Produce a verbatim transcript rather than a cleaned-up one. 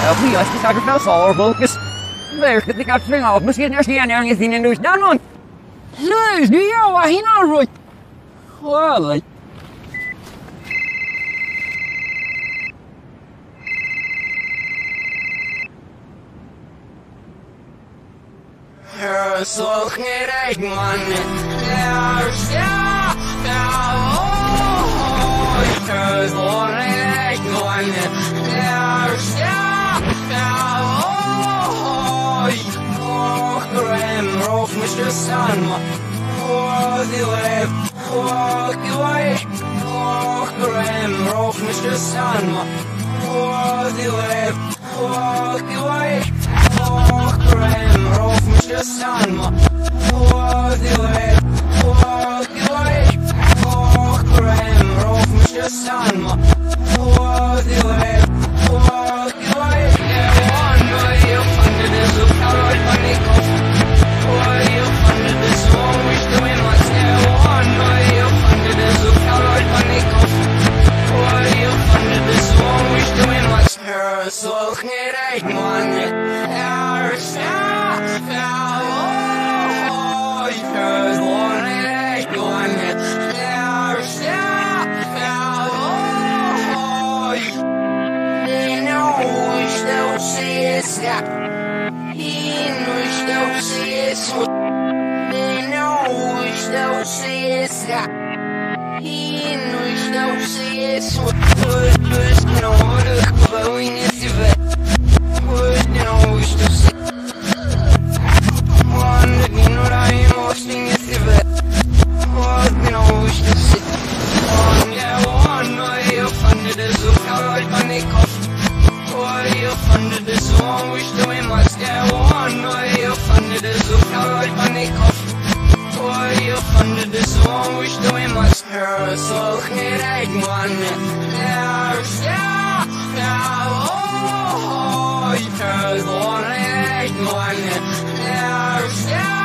Wie als die zaken wel zal volgens. Werk het ik had swing af. Misschien eerst die aan je zien en dus dan man. Lees die jou waar hier nou roet. Wel. Слух не рейдман, я вся, я ой, слух не рейдман, я вся, я ой, ох, грэм, рох, мы что сам, ох, дилэй, ох, дилэй, ох, грэм, рох, мы что сам, ох, дилэй, ох, дилэй, ох, грэм, рох, Sanma, oh, delay, oh, delay, oh, Graham, Rolf, Mister Sanma, oh, delay, oh, delay, one way you funded is a coward money cost. Oh, you funded this one, wish to win what's there. One way you funded is a coward money cost. Oh, you funded this one, wish to win what's there. So, need a money, there's He knows those is He knows those is He knows those is What was no look blowing is it What knows those One that you know I am hosting is it What knows those One yeah one way you funded is a coward money cost Why you funded this one, wish to win what's there. One way you funded this a coward money cost. Why you funded this one, wish to win what's there. So need a one, there's yeah, yeah, oh, there's one, one, there's yeah.